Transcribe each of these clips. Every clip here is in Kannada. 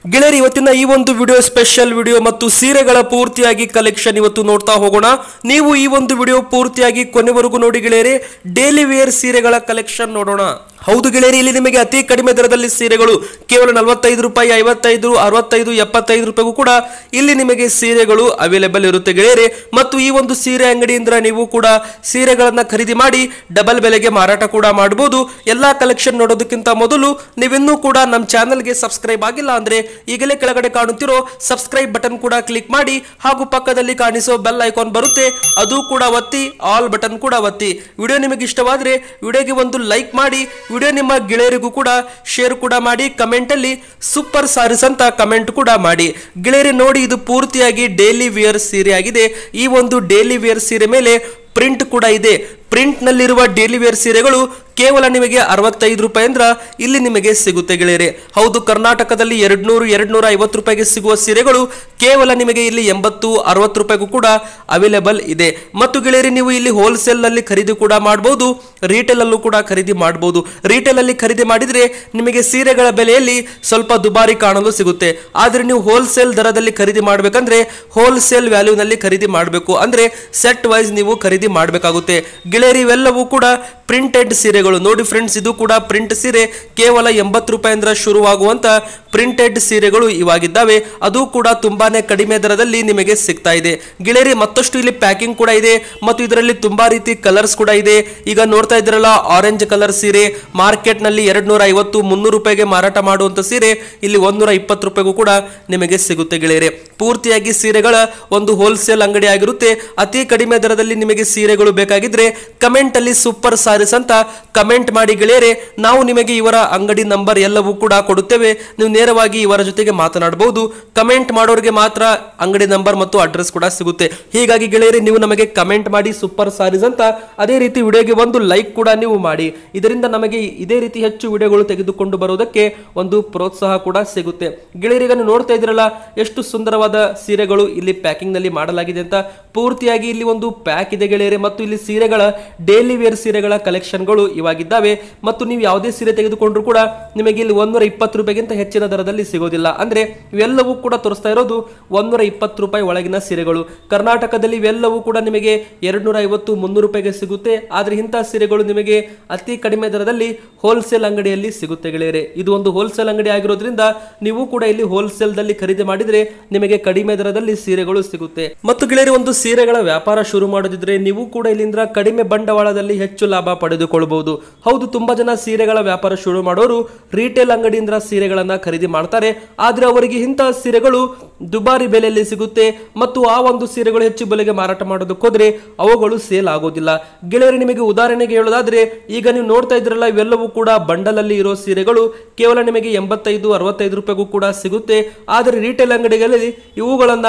ಗೆಳೆಯರಿ ಇವತ್ತಿನ ಈ ಒಂದು ವಿಡಿಯೋ ಸ್ಪೆಷಲ್ ವಿಡಿಯೋ ಮತ್ತು ಸೀರೆಗಳ ಪೂರ್ತಿಯಾಗಿ ಕಲೆಕ್ಷನ್ ಇವತ್ತು ನೋಡ್ತಾ ಹೋಗೋಣ. ನೀವು ಈ ಒಂದು ವಿಡಿಯೋ ಪೂರ್ತಿಯಾಗಿ ಕೊನೆವರೆಗೂ ನೋಡಿ ಗೆಳೆಯರಿ. ಡೈಲಿ ವೇರ್ ಸೀರೆಗಳ ಕಲೆಕ್ಷನ್ ನೋಡೋಣ. ಹೌದು ಗೆಳೆಯರಿ, ಇಲ್ಲಿ ನಿಮಗೆ ಅತಿ ಕಡಿಮೆ ದರದಲ್ಲಿ ಸೀರೆಗಳು ಕೇವಲ 45 ರೂಪಾಯಿ, 55, 65, 75 ರೂಪಾಯಿಗೂ ಕೂಡ ಇಲ್ಲಿ ನಿಮಗೆ ಸೀರೆಗಳು ಅವೈಲೇಬಲ್ ಇರುತ್ತೆ ಗೆಳೆಯರಿ. ಮತ್ತು ಈ ಒಂದು ಸೀರೆ ಅಂಗಡಿಯಿಂದ ನೀವು ಕೂಡ ಸೀರೆಗಳನ್ನ ಖರೀದಿ ಮಾಡಿ ಡಬಲ್ ಬೆಲೆಗೆ ಮಾರಾಟ ಕೂಡ ಮಾಡಬಹುದು. ಎಲ್ಲಾ ಕಲೆಕ್ಷನ್ ನೋಡೋದಕ್ಕಿಂತ ಮೊದಲು ನೀವಿನ್ನೂ ಕೂಡ ನಮ್ಮ ಚಾನೆಲ್ಗೆ ಸಬ್ಸ್ಕ್ರೈಬ್ ಆಗಿಲ್ಲ ಅಂದ್ರೆ ಈಗಲೇ ಕೆಳಗಡೆ ಕಾಣುತ್ತಿರೋ ಸಬ್ಸ್ಕ್ರೈಬ್ ಬಟನ್ ಕೂಡ ಕ್ಲಿಕ್ ಮಾಡಿ, ಹಾಗೂ ಪಕ್ಕದಲ್ಲಿ ಕಾಣಿಸೋ ಬೆಲ್ ಐಕಾನ್ ಬರುತ್ತೆ ಅದು ಕೂಡ ಒತ್ತಿ, ಆಲ್ ಬಟನ್ ಕೂಡ ಒತ್ತಿ. ವಿಡಿಯೋ ನಿಮಗೆ ಇಷ್ಟವಾದ್ರೆ ವಿಡಿಯೋಗೆ ಒಂದು ಲೈಕ್ ಮಾಡಿ, ವಿಡಿಯೋ ನಿಮ್ಮ ಗೆಳೆಯರಿಗೂ ಕೂಡ ಶೇರ್ ಕೂಡ ಮಾಡಿ, ಕಮೆಂಟ್ ಅಲ್ಲಿ ಸೂಪರ್ ಸಾರೀಸ್ ಅಂತ ಕಮೆಂಟ್ ಕೂಡ ಮಾಡಿ. ಗೆಳೆಯರಿ ನೋಡಿ, ಇದು ಪೂರ್ತಿಯಾಗಿ ಡೈಲಿ ವೇರ್ ಸೀರೆ ಆಗಿದೆ. ಈ ಒಂದು ಡೈಲಿ ವೇರ್ ಸೀರೆ ಮೇಲೆ ಪ್ರಿಂಟ್ ಕೂಡ ಇದೆ. ಪ್ರಿಂಟ್ ನಲ್ಲಿರುವ ಡೈಲಿ ವೇರ್ ಸೀರೆಗಳು ಕೇವಲ ನಿಮಗೆ 65 ರೂಪಾಯಿ ಅಂದ್ರ ಇಲ್ಲಿ ನಿಮಗೆ ಸಿಗುತ್ತೆ ಗೆಳೆಯರೆ. ಹೌದು, ಕರ್ನಾಟಕದಲ್ಲಿ 200-250 ರೂಪಾಯಿಗೆ ಸಿಗುವ ಸೀರೆಗಳು ಕೇವಲ ನಿಮಗೆ ಇಲ್ಲಿ 80-60 ರೂಪಾಯಿಗೂ ಕೂಡ ಅವೈಲೇಬಲ್ ಇದೆ. ಮತ್ತು ಗೆಳೆಯರಿ, ನೀವು ಇಲ್ಲಿ ಹೋಲ್ಸೇಲ್ ನಲ್ಲಿ ಖರೀದಿ ಕೂಡ ಮಾಡಬಹುದು, ರಿಟೇಲ್ ಅಲ್ಲೂ ಕೂಡ ಖರೀದಿ ಮಾಡಬಹುದು. ರಿಟೇಲ್ ಅಲ್ಲಿ ಖರೀದಿ ಮಾಡಿದ್ರೆ ನಿಮಗೆ ಸೀರೆಗಳ ಬೆಲೆಯಲ್ಲಿ ಸ್ವಲ್ಪ ದುಬಾರಿ ಕಾಣಲು ಸಿಗುತ್ತೆ. ಆದ್ರೆ ನೀವು ಹೋಲ್ಸೇಲ್ ದರದಲ್ಲಿ ಖರೀದಿ ಮಾಡಬೇಕಂದ್ರೆ ಹೋಲ್ಸೇಲ್ ವ್ಯಾಲ್ಯೂ ನಲ್ಲಿ ಖರೀದಿ ಮಾಡಬೇಕು, ಅಂದ್ರೆ ಸೆಟ್ ವೈಸ್ ನೀವು ಖರೀದಿ ಮಾಡಬೇಕಾಗುತ್ತೆ ಗೆಳೆಯರಿ. ಇವೆಲ್ಲವೂ ಕೂಡ ಪ್ರಿಂಟೆಡ್ ಸೀರೆಗಳು ನೋಡಿ ಫ್ರೆಂಡ್ಸ್. ಇದು ಕೂಡ ಪ್ರಿಂಟ್ ಸೀರೆ ಕೇವಲ 80 ರೂಪಾಯಿಂದ ಶುರುವಾಗುವಂತ ಪ್ರಿಂಟೆಡ್ ಸೀರೆಗಳು ಇವಾಗಿದ್ದಾವೆ. ಅದು ಕೂಡ ತುಂಬಾನೇ ಕಡಿಮೆ ದರದಲ್ಲಿ ನಿಮಗೆ ಸಿಗ್ತಾ ಇದೆ ಗೆಳೆಯರಿ. ಮತ್ತಷ್ಟು ಇಲ್ಲಿ ಪ್ಯಾಕಿಂಗ್ ಕೂಡ ಇದೆ ಮತ್ತು ಇದರಲ್ಲಿ ತುಂಬಾ ರೀತಿ ಕಲರ್ಸ್ ಕೂಡ ಇದೆ. ಈಗ ನೋಡ್ತಾ ಇದ್ರಲ್ಲ, ಆರೆಂಜ್ ಕಲರ್ ಸೀರೆ ಮಾರ್ಕೆಟ್ ನಲ್ಲಿ 250-300 ರೂಪಾಯಿಗೆ ಮಾರಾಟ ಮಾಡುವಂತ ಸೀರೆ ಇಲ್ಲಿ 120 ರೂಪಾಯಿಗೂ ಕೂಡ ನಿಮಗೆ ಸಿಗುತ್ತೆ ಗೆಳೆಯರೆ. ಪೂರ್ತಿಯಾಗಿ ಸೀರೆಗಳ ಒಂದು ಹೋಲ್ಸೇಲ್ ಅಂಗಡಿ ಆಗಿರುತ್ತೆ. ಅತಿ ಕಡಿಮೆ ದರದಲ್ಲಿ ನಿಮಗೆ ಸೀರೆಗಳು ಬೇಕಾಗಿದ್ರೆ ಕಮೆಂಟ್ ಅಲ್ಲಿ ಸೂಪರ್ ಸಾರೀಸ್ ಅಂತ ಕಮೆಂಟ್ ಮಾಡಿ ಗೆಳೆಯರೆ. ನಾವು ನಿಮಗೆ ಇವರ ಅಂಗಡಿ ನಂಬರ್ ಎಲ್ಲವೂ ಕೂಡ ಕೊಡುತ್ತೇವೆ. ನೀವು ನೇರವಾಗಿ ಇವರ ಜೊತೆಗೆ ಮಾತನಾಡಬಹುದು. ಕಮೆಂಟ್ ಮಾಡೋರಿಗೆ ಮಾತ್ರ ಅಂಗಡಿ ನಂಬರ್ ಮತ್ತು ಅಡ್ರೆಸ್ ಕೂಡ ಸಿಗುತ್ತೆ. ಹೀಗಾಗಿ ಗೆಳೆಯರೆ, ನೀವು ನಮಗೆ ಕಮೆಂಟ್ ಮಾಡಿ ಸೂಪರ್ ಸಾರೀಸ್ ಅಂತ. ಅದೇ ರೀತಿ ವಿಡಿಯೋಗೆ ಒಂದು ಲೈಕ್ ಕೂಡ ನೀವು ಮಾಡಿ. ಇದರಿಂದ ನಮಗೆ ಇದೇ ರೀತಿ ಹೆಚ್ಚು ವಿಡಿಯೋಗಳು ತೆಗೆದುಕೊಂಡು ಬರುವುದಕ್ಕೆ ಒಂದು ಪ್ರೋತ್ಸಾಹ ಕೂಡ ಸಿಗುತ್ತೆ ಗೆಳೆಯರಿಗೆ. ನೀವು ನೋಡ್ತಾ ಇದ್ರಲ್ಲ, ಎಷ್ಟು ಸುಂದರವಾದ ಸೀರೆಗಳು ಇಲ್ಲಿ ಪ್ಯಾಕಿಂಗ್ ನಲ್ಲಿ ಮಾಡಲಾಗಿದೆ ಅಂತ. ಪೂರ್ತಿಯಾಗಿ ಇಲ್ಲಿ ಒಂದು ಪ್ಯಾಕ್ ಇದೆ ಗೆಳೆಯರೆ. ಮತ್ತು ಇಲ್ಲಿ ಸೀರೆಗಳ ಡೈಲಿ ವೇರ್ ಸೀರೆಗಳ ಕಲೆಕ್ಷನ್ಗಳು ಇವಾಗಿದ್ದಾವೆ. ಮತ್ತು ನೀವು ಯಾವುದೇ ಸೀರೆ ತೆಗೆದುಕೊಂಡ್ರು ಕೂಡ ನಿಮಗೆ ಇಲ್ಲಿ 120 ರೂಪಾಯಿಗಿಂತ ಹೆಚ್ಚಿನ ದರದಲ್ಲಿ ಸಿಗೋದಿಲ್ಲ. ಅಂದ್ರೆ ಇವೆಲ್ಲವೂ ಕೂಡ ತೋರಿಸ್ತಾ ಇರೋದು 120 ರೂಪಾಯಿ ಒಳಗಿನ ಸೀರೆಗಳು. ಕರ್ನಾಟಕದಲ್ಲಿ ಇವೆಲ್ಲವೂ ಕೂಡ ನಿಮಗೆ 250-300 ರೂಪಾಯಿಗೆ ಸಿಗುತ್ತೆ. ಆದ್ರೆ ಇಂತಹ ಸೀರೆಗಳು ನಿಮಗೆ ಅತಿ ಕಡಿಮೆ ದರದಲ್ಲಿ ಹೋಲ್ಸೇಲ್ ಅಂಗಡಿಯಲ್ಲಿ ಸಿಗುತ್ತೆ ಗೆಳೆಯರೆ. ಇದು ಒಂದು ಹೋಲ್ಸೇಲ್ ಅಂಗಡಿ ಆಗಿರೋದ್ರಿಂದ ನೀವು ಕೂಡ ಇಲ್ಲಿ ಹೋಲ್ಸೇಲ್ ದಲ್ಲಿ ಖರೀದಿ ಮಾಡಿದ್ರೆ ನಿಮಗೆ ಕಡಿಮೆ ದರದಲ್ಲಿ ಸೀರೆಗಳು ಸಿಗುತ್ತೆ. ಮತ್ತು ಗೆಳೆಯರೆ, ಒಂದು ಸೀರೆಗಳ ವ್ಯಾಪಾರ ಶುರು ಮಾಡೋದಿದ್ರೆ ನೀವು ಕೂಡ ಇಲ್ಲಿಂದ ಕಡಿಮೆ ಬಂಡವಾಳದಲ್ಲಿ ಹೆಚ್ಚು ಲಾಭ ಪಡೆದುಕೊಳ್ಳಬಹುದು. ಹೌದು, ತುಂಬಾ ಜನ ಸೀರೆಗಳ ವ್ಯಾಪಾರ ಶುರು ಮಾಡೋರು ರಿಟೇಲ್ ಅಂಗಡಿಯಿಂದ ಸೀರೆಗಳನ್ನ ಖರೀದಿ ಮಾಡ್ತಾರೆ. ಆದ್ರೆ ಅವರಿಗೆ ಇಂತಹ ಸೀರೆಗಳು ದುಬಾರಿ ಬೆಲೆಯಲ್ಲಿ ಸಿಗುತ್ತೆ ಮತ್ತು ಆ ಒಂದು ಸೀರೆಗಳು ಹೆಚ್ಚು ಬೆಲೆಗೆ ಮಾರಾಟ ಮಾಡೋದಕ್ಕೆ ಹೋದ್ರೆ ಅವುಗಳು ಸೇಲ್ ಆಗೋದಿಲ್ಲ ಗೆಳೆಯರೆ. ನಿಮಗೆ ಉದಾಹರಣೆಗೆ ಹೇಳೋದಾದ್ರೆ, ಈಗ ನೀವು ನೋಡ್ತಾ ಇದ್ರಲ್ಲ, ಇವೆಲ್ಲವೂ ಕೂಡ ಬಂಡಲ್ ಅಲ್ಲಿ ಇರೋ ಸೀರೆಗಳು ಕೇವಲ ನಿಮಗೆ 85-65 ರೂಪಾಯಿಗೂ ಕೂಡ ಸಿಗುತ್ತೆ. ಆದ್ರೆ ರಿಟೇಲ್ ಅಂಗಡಿಗಳಲ್ಲಿ ಇವುಗಳನ್ನ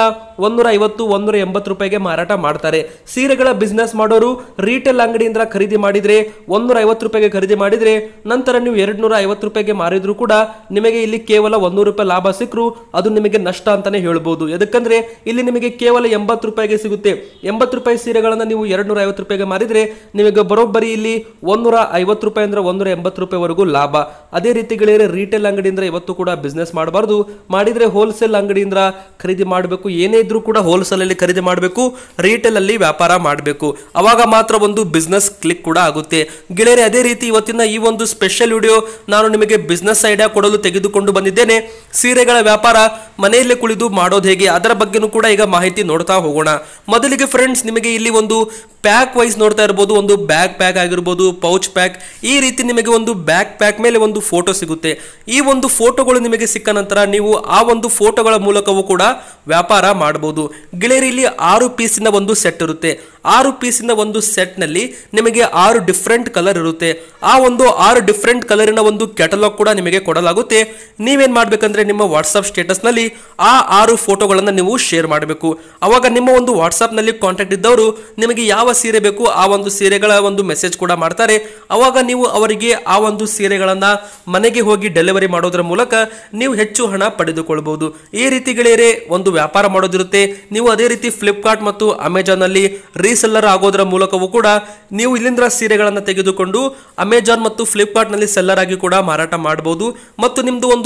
150-180 ರೂಪಾಯಿಗೆ ಮಾರಾಟ ಮಾಡ್ತಾರೆ. ಸೀರೆಗಳ ಬಿಸ್ನೆಸ್ ಮಾಡೋರು ರಿಟೇಲ್ ಅಂಗಡಿಯಿಂದ ಖರೀದಿ ಮಾಡಿದ್ರೆ 150 ರೂಪಾಯಿಗೆ ಖರೀದಿ ಮಾಡಿದ್ರೆ ನಂತರ ನೀವು 250 ರೂಪಾಯಿಗೆ ಮಾರಿದ್ರು ಕೂಡ ನಿಮಗೆ ಇಲ್ಲಿ ಕೇವಲ 100 ರೂಪಾಯಿ ಲಾಭ ಸಿಕ್ಕರು ಅದು ನಿಮಗೆ ನಷ್ಟ ಅಂತಾನೆ ಹೇಳ್ಬೋದು. ಯಾಕಂದ್ರೆ ಇಲ್ಲಿ ನಿಮಗೆ ಕೇವಲ 80 ರೂಪಾಯಿಗೆ ಸಿಗುತ್ತೆ. 80 ರೂಪಾಯಿ ಸೀರೆಗಳನ್ನ ನೀವು 250 ರೂಪಾಯಿಗೆ ಮಾರಿದ್ರೆ ನಿಮಗೆ ಬರೋಬ್ಬರಿ ಇಲ್ಲಿ 150 ರೂಪಾಯಿ ಅಂದ್ರೆ 180 ರೂಪಾಯಿವರೆಗೂ ಲಾಭ. ಅದೇ ರೀತಿ ಗೆಳೆಯರೆ, ರಿಟೇಲ್ ಅಂಗಡಿಯಿಂದ ಇವತ್ತು ಕೂಡ ಬಿಸ್ನೆಸ್ ಮಾಡಬಾರ್ದು. ಮಾಡಿದ್ರೆ ಹೋಲ್ಸೇಲ್ ಅಂಗಡಿಯಿಂದ ಖರೀದಿ ಮಾಡಬೇಕು. ಏನೇ ಇದ್ರೂ ಕೂಡ ಹೋಲ್ಸೇಲ್ ಅಲ್ಲಿ ಖರೀದಿ ಮಾಡಬೇಕು, ರಿಟೇಲ್ ಅಲ್ಲಿ ವ್ಯಾಪಾರ ಮಾಡಬೇಕು. ಅವಾಗ ಮಾತ್ರ ಒಂದು ಬಿಸ್ನೆಸ್ ಕ್ಲಿಕ್ ಕೂಡ ಆಗುತ್ತೆ ಗೆಳೆಯರೆ. ಅದೇ ರೀತಿ ಇವತ್ತಿನ ಈ ಒಂದು ಸ್ಪೆಷಲ್ ವಿಡಿಯೋ ನಾನು ನಿಮಗೆ ಬಿಸ್ನೆಸ್ ಐಡಿಯಾ ಕೊಡಲು ತೆಗೆದುಕೊಂಡು ಬಂದಿದ್ದೇನೆ. ಸೀರೆಗಳ ವ್ಯಾಪಾರ ಮನೆಯಲ್ಲೇ ಕುಳಿತು ಮಾಡೋದು ಹೇಗೆ ಅದರ ಬಗ್ಗೆನೂ ಕೂಡ ಈಗ ಮಾಹಿತಿ ನೋಡ್ತಾ ಹೋಗೋಣ. ಮೊದಲಿಗೆ ಫ್ರೆಂಡ್ಸ್, ನಿಮಗೆ ಇಲ್ಲಿ ಒಂದು ಪ್ಯಾಕ್ ವೈಸ್ ನೋಡ್ತಾ ಇರಬಹುದು. ಒಂದು ಬ್ಯಾಗ್ ಪ್ಯಾಕ್ ಆಗಿರ್ಬೋದು, ಪೌಚ್ ಪ್ಯಾಕ್, ಈ ರೀತಿ ನಿಮಗೆ ಒಂದು ಬ್ಯಾಗ್ ಪ್ಯಾಕ್ ಮೇಲೆ ಒಂದು ಫೋಟೋ ಸಿಗುತ್ತೆ. ಈ ಒಂದು ಫೋಟೋಗಳು ನಿಮಗೆ ಸಿಕ್ಕ ನಂತರ ನೀವು ಆ ಒಂದು ಫೋಟೋಗಳ ಮೂಲಕವೂ ಕೂಡ ವ್ಯಾಪಾರ ಮಾಡಬಹುದು ಗೆಳೆಯರಿ. ಇಲ್ಲಿ 6 ಪೀಸಿನ ಒಂದು ಸೆಟ್ ಇರುತ್ತೆ. 6 ಪೀಸಿನ ಒಂದು ಸೆಟ್ ನಲ್ಲಿ ನಿಮಗೆ 6 ಡಿಫ್ರೆಂಟ್ ಕಲರ್ ಇರುತ್ತೆ. ಆ ಒಂದು 6 ಡಿಫ್ರೆಂಟ್ ಕಲರಿನ ಒಂದು ಕ್ಯಾಟಲಾಗ್ ಕೂಡ ನಿಮಗೆ ಕೊಡಲಾಗುತ್ತೆ. ನೀವೇನ್ ಮಾಡ್ಬೇಕಂದ್ರೆ ನಿಮ್ಮ ವಾಟ್ಸ್ಆಪ್ ಸ್ಟೇಟಸ್ ನಲ್ಲಿ ಆ 6 ಫೋಟೋಗಳನ್ನ ನೀವು ಶೇರ್ ಮಾಡಬೇಕು. ಅವಾಗ ನಿಮ್ಮ ಒಂದು ವಾಟ್ಸ್ಆಪ್ ನಲ್ಲಿ ಕಾಂಟ್ಯಾಕ್ಟ್ ಇದ್ದವರು ನಿಮಗೆ ಯಾವ ಸೀರೆ ಬೇಕು ಆ ಒಂದು ಸೀರೆಗಳ ಒಂದು ಮೆಸೇಜ್ ಕೂಡ ಮಾಡ್ತಾರೆ. ಅವಾಗ ನೀವು ಅವರಿಗೆ ಆ ಒಂದು ಸೀರೆಗಳನ್ನ ಮನೆಗೆ ಹೋಗಿ ಡೆಲಿವರಿ ಮಾಡೋದ್ರ ಮೂಲಕ ನೀವು ಹೆಚ್ಚು ಹಣ ಪಡೆದುಕೊಳ್ಳಬಹುದು. ಈ ರೀತಿ ಗೆಳೆಯರೆ ಒಂದು ವ್ಯಾಪಾರ ಮಾಡೋದಿರುತ್ತೆ. ನೀವು ಅದೇ ರೀತಿ ಫ್ಲಿಪ್ಕಾರ್ಟ್ ಮತ್ತು ಅಮೆಜಾನ್ ನಲ್ಲಿ ರೀಸೆಲ್ಲರ್ ಆಗೋದ್ರ ಮೂಲಕವೂ ಕೂಡ ನೀವು ಇಲ್ಲಿಂದ ಸೀರೆಗಳನ್ನು ತೆಗೆದುಕೊಂಡು ಅಮೆಜಾನ್ ಮತ್ತು ಫ್ಲಿಪ್ಕಾರ್ಟ್ ನಲ್ಲಿ ಸೆಲ್ಲರ್ ಆಗಿ ಕೂಡ ಮಾರಾಟ ಮಾಡಬಹುದು. ಮತ್ತು ನಿಮ್ದು ಒಂದು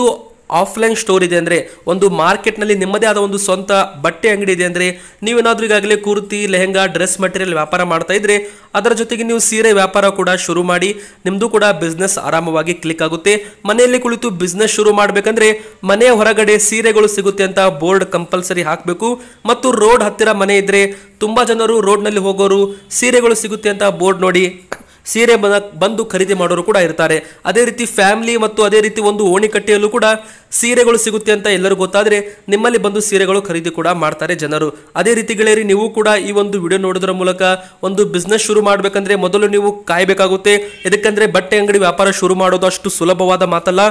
ಆಫ್ಲೈನ್ ಸ್ಟೋರ್ ಇದೆ ಅಂದರೆ, ಒಂದು ಮಾರ್ಕೆಟ್ನಲ್ಲಿ ನಿಮ್ಮದೇ ಆದ ಒಂದು ಸ್ವಂತ ಬಟ್ಟೆ ಅಂಗಡಿ ಇದೆ ಅಂದರೆ, ನೀವೇನಾದರೂ ಈಗಾಗಲೇ ಕುರ್ತಿ, ಲೆಹಂಗಾ, ಡ್ರೆಸ್ ಮಟೀರಿಯಲ್ ವ್ಯಾಪಾರ ಮಾಡ್ತಾ ಇದ್ರೆ ಅದರ ಜೊತೆಗೆ ನೀವು ಸೀರೆ ವ್ಯಾಪಾರ ಕೂಡ ಶುರು ಮಾಡಿ ನಿಮ್ಮದು ಕೂಡ ಬಿಸ್ನೆಸ್ ಆರಾಮವಾಗಿ ಕ್ಲಿಕ್ ಆಗುತ್ತೆ. ಮನೆಯಲ್ಲಿ ಕುಳಿತು ಬಿಸ್ನೆಸ್ ಶುರು ಮಾಡಬೇಕಂದ್ರೆ ಮನೆಯ ಹೊರಗಡೆ ಸೀರೆಗಳು ಸಿಗುತ್ತೆ ಅಂತ ಬೋರ್ಡ್ ಕಂಪಲ್ಸರಿ ಹಾಕಬೇಕು. ಮತ್ತು ರೋಡ್ ಹತ್ತಿರ ಮನೆ ಇದ್ರೆ ತುಂಬಾ ಜನರು ರೋಡ್ನಲ್ಲಿ ಹೋಗೋರು ಸೀರೆಗಳು ಸಿಗುತ್ತೆ ಅಂತ ಬೋರ್ಡ್ ನೋಡಿ ಸೀರೆ ಬಂದು ಖರೀದಿ ಮಾಡೋರು ಕೂಡ ಇರ್ತಾರೆ. ಅದೇ ರೀತಿ ಫ್ಯಾಮಿಲಿ ಮತ್ತು ಅದೇ ರೀತಿ ಒಂದು ಓಣಿಕಟ್ಟೆಯಲ್ಲೂ ಕೂಡ ಸೀರೆಗಳು ಸಿಗುತ್ತೆ ಅಂತ ಎಲ್ಲರೂ ಗೊತ್ತಾದರೆ ನಿಮ್ಮಲ್ಲಿ ಬಂದು ಸೀರೆಗಳು ಖರೀದಿ ಕೂಡ ಮಾಡ್ತಾರೆ ಜನರು. ಅದೇ ರೀತಿ ಗೆಳೆಯರಿ, ನೀವು ಕೂಡ ಈ ಒಂದು ವಿಡಿಯೋ ನೋಡೋದ್ರ ಮೂಲಕ ಒಂದು ಬಿಸ್ನೆಸ್ ಶುರು ಮಾಡಬೇಕಂದ್ರೆ ಮೊದಲು ನೀವು ಕಾಯಬೇಕಾಗುತ್ತೆ. ಇದಕ್ಕಂದ್ರೆ ಬಟ್ಟೆ ಅಂಗಡಿ ವ್ಯಾಪಾರ ಶುರು ಮಾಡೋದು ಅಷ್ಟು ಸುಲಭವಾದ ಮಾತಲ್ಲ.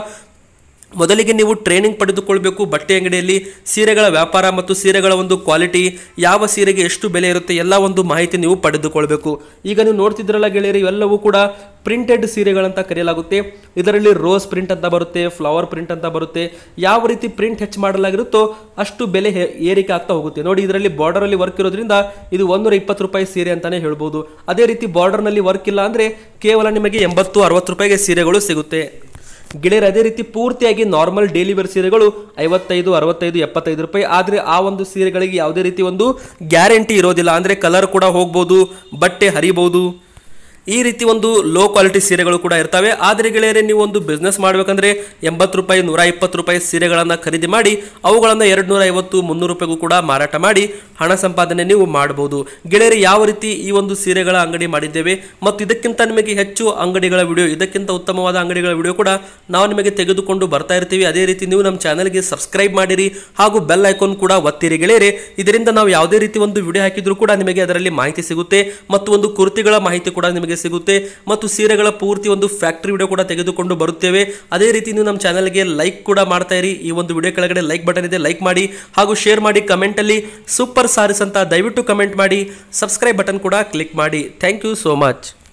ಮೊದಲಿಗೆ ನೀವು ಟ್ರೈನಿಂಗ್ ಪಡೆದುಕೊಳ್ಬೇಕು. ಬಟ್ಟೆ ಅಂಗಡಿಯಲ್ಲಿ ಸೀರೆಗಳ ವ್ಯಾಪಾರ ಮತ್ತು ಸೀರೆಗಳ ಒಂದು ಕ್ವಾಲಿಟಿ, ಯಾವ ಸೀರೆಗೆ ಎಷ್ಟು ಬೆಲೆ ಇರುತ್ತೆ ಎಲ್ಲ ಒಂದು ಮಾಹಿತಿ ನೀವು ಪಡೆದುಕೊಳ್ಬೇಕು. ಈಗ ನೀವು ನೋಡ್ತಿದ್ರಲ್ಲ ಗೆಳೆಯರಿ, ಇವೆಲ್ಲವೂ ಕೂಡ ಪ್ರಿಂಟೆಡ್ ಸೀರೆಗಳಂತ ಕರೆಯಲಾಗುತ್ತೆ. ಇದರಲ್ಲಿ ರೋಸ್ ಪ್ರಿಂಟ್ ಅಂತ ಬರುತ್ತೆ, ಫ್ಲವರ್ ಪ್ರಿಂಟ್ ಅಂತ ಬರುತ್ತೆ. ಯಾವ ರೀತಿ ಪ್ರಿಂಟ್ ಹೆಚ್ಚು ಮಾಡಲಾಗಿರುತ್ತೋ ಅಷ್ಟು ಬೆಲೆ ಏರಿಕೆ ಆಗ್ತಾ ಹೋಗುತ್ತೆ. ನೋಡಿ, ಇದರಲ್ಲಿ ಬಾರ್ಡರ್ ಅಲ್ಲಿ ವರ್ಕ್ ಇರೋದ್ರಿಂದ ಇದು 120 ರೂಪಾಯಿ ಸೀರೆ ಅಂತಾನೆ ಹೇಳ್ಬೋದು. ಅದೇ ರೀತಿ ಬಾರ್ಡರ್ ನಲ್ಲಿ ವರ್ಕ್ ಇಲ್ಲ ಅಂದ್ರೆ ಕೇವಲ ನಿಮಗೆ 80-60 ರೂಪಾಯಿಗೆ ಸೀರೆಗಳು ಸಿಗುತ್ತೆ ಗೆಳೆಯರು. ಅದೇ ರೀತಿ ಪೂರ್ತಿಯಾಗಿ ನಾರ್ಮಲ್ ಡೈಲಿ ವೇರ್ ಸೀರೆಗಳು 55, 65, 75 ರೂಪಾಯಿ. ಆದರೆ ಆ ಒಂದು ಸೀರೆಗಳಿಗೆ ಯಾವುದೇ ರೀತಿ ಒಂದು ಗ್ಯಾರಂಟಿ ಇರೋದಿಲ್ಲ. ಅಂದರೆ ಕಲರ್ ಕೂಡ ಹೋಗ್ಬೋದು, ಬಟ್ಟೆ ಹರಿಬಹುದು. ಈ ರೀತಿ ಒಂದು ಲೋ ಕ್ವಾಲಿಟಿ ಸೀರೆಗಳು ಕೂಡ ಇರ್ತವೆ. ಆದರೆ ಗೆಳೆಯರೇ, ನೀವು ಒಂದು ಬಿಸ್ನೆಸ್ ಮಾಡಬೇಕಂದ್ರೆ 80 ರೂಪಾಯಿ, 120 ರೂಪಾಯಿ ಸೀರೆಗಳನ್ನು ಖರೀದಿ ಮಾಡಿ ಅವುಗಳನ್ನು 250, 300 ರೂಪಾಯಿಗೂ ಕೂಡ ಮಾರಾಟ ಮಾಡಿ ಹಣ ಸಂಪಾದನೆ ನೀವು ಮಾಡಬಹುದು. ಗೆಳೆಯರೇ, ಯಾವ ರೀತಿ ಈ ಒಂದು ಸೀರೆಗಳ ಅಂಗಡಿ ಮಾಡಿದ್ದೇವೆ ಮತ್ತು ಇದಕ್ಕಿಂತ ನಿಮಗೆ ಹೆಚ್ಚು ಅಂಗಡಿಗಳ ವಿಡಿಯೋ, ಇದಕ್ಕಿಂತ ಉತ್ತಮವಾದ ಅಂಗಡಿಗಳ ವಿಡಿಯೋ ಕೂಡ ನಾವು ನಿಮಗೆ ತೆಗೆದುಕೊಂಡು ಬರ್ತಾ ಇರ್ತೀವಿ. ಅದೇ ರೀತಿ ನೀವು ನಮ್ಮ ಚಾನಲ್ಗೆ ಸಬ್ಸ್ಕ್ರೈಬ್ ಮಾಡಿರಿ ಹಾಗೂ ಬೆಲ್ ಐಕಾನ್ ಕೂಡ ಒತ್ತಿರಿ ಗೆಳೆಯರೇ. ಇದರಿಂದ ನಾವು ಯಾವುದೇ ರೀತಿ ಒಂದು ವಿಡಿಯೋ ಹಾಕಿದ್ರೂ ಕೂಡ ನಿಮಗೆ ಅದರಲ್ಲಿ ಮಾಹಿತಿ ಸಿಗುತ್ತೆ ಮತ್ತು ಒಂದು ಕುರ್ತಿಗಳ ಮಾಹಿತಿ ಕೂಡ ನಿಮಗೆ ಸಿಗುತ್ತೆ ಮತ್ತು ಸೀರೆಗಳ ಪೂರ್ತಿ ಒಂದು ಫ್ಯಾಕ್ಟರಿ ವಿಡಿಯೋ ಕೂಡ ತೆಗೆದುಕೊಂಡು ಬರುತ್ತೇವೆ. ಅದೇ ರೀತಿ ನೀವು ನಮ್ಮ ಚಾನಲ್ಗೆ ಲೈಕ್ ಕೂಡ ಮಾಡ್ತಾ ಇರಿ. ಈ ಒಂದು ವಿಡಿಯೋ ಕೆಳಗಡೆ ಲೈಕ್ ಬಟನ್ ಇದೆ, ಲೈಕ್ ಮಾಡಿ ಹಾಗೂ ಶೇರ್ ಮಾಡಿ. ಕಮೆಂಟ್ ಅಲ್ಲಿ ಸೂಪರ್ ಸಾರೀಸ್ ಅಂತ ದಯವಿಟ್ಟು ಕಮೆಂಟ್ ಮಾಡಿ. ಸಬ್ಸ್ಕ್ರೈಬ್ ಬಟನ್ ಕೂಡ ಕ್ಲಿಕ್ ಮಾಡಿ. Thank you so much.